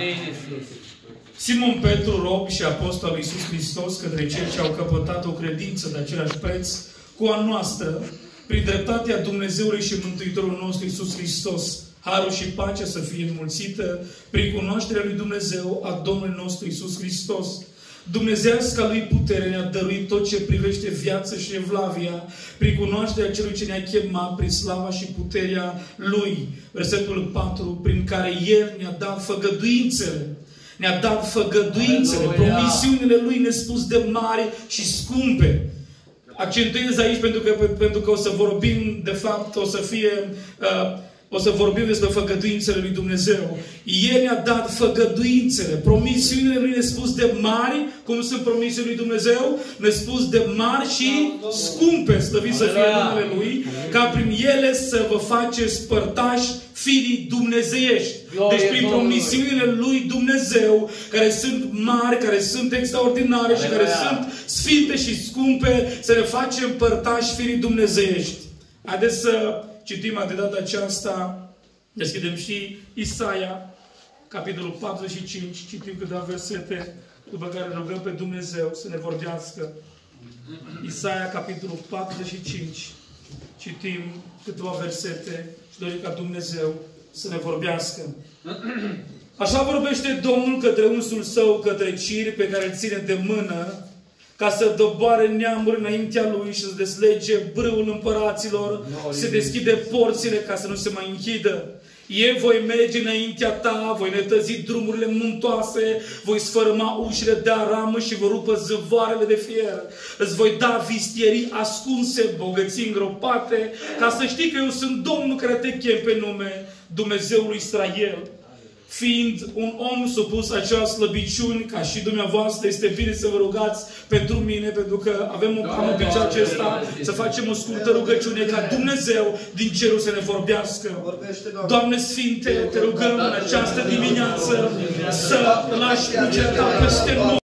Amin, Iisuse. Simon Petru, rob și apostol al lui Iisus Hristos, către cei ce au căpătat o credință de același preț cu a noastră, prin dreptatea Dumnezeului și Mântuitorul nostru Iisus Hristos, harul și pacea să fie înmulțită prin cunoașterea lui Dumnezeu a Domnului nostru Iisus Hristos. Dumnezeiasca lui putere ne-a dăruit tot ce privește viață și evlavia, prin cunoașterea celui ce ne-a chemat, prin slava și puterea lui. Versetul 4, prin care El ne-a dat făgăduințele. Ne-a dat făgăduințele, promisiunile Lui nespus de mari și scumpe. Accentuez aici pentru că o să vorbim, de fapt, o să vorbim despre făgăduințele lui Dumnezeu. El ne-a dat făgăduințele, promisiunile Lui nespus de mari, cum sunt promisiunile lui Dumnezeu, nespus de mari și scumpe, slăvit să fie numele Lui, ca prin ele să vă faceți părtași firii dumnezeiești. Deci prin promisiunile lui Dumnezeu, care sunt mari, care sunt extraordinare și care sunt sfinte și scumpe, să ne facem părtași firii dumnezeiești. Haideți să citim de data aceasta, deschidem și Isaia, capitolul 45, citim câteva versete, după care rugăm pe Dumnezeu să ne vorbească. Isaia, capitolul 45, citim câteva versete și dorim ca Dumnezeu să ne vorbească. Așa vorbește Domnul către unsul său, către Cir, pe care îl ține de mână, ca să doboare neamuri înaintea lui și să deslege brâul împăraților, să deschide porțile ca să nu se mai închidă. Eu voi merge înaintea ta, voi netăzi drumurile muntoase, voi sfărâma ușile de aramă și voi rupă zăvoarele de fier. Îți voi da vistierii ascunse, bogății îngropate, ca să știi că eu sunt Domnul care te chem pe nume, Dumnezeul lui Israel. Fiind un om supus acea slăbiciuni, ca și dumneavoastră, este bine să vă rugați pentru mine, pentru că avem un obicei acesta, să facem o scurtă rugăciune ca Dumnezeu din cerul să ne vorbească. Doamne Sfinte, te rugăm în această dimineață să lași puterea ta peste noi.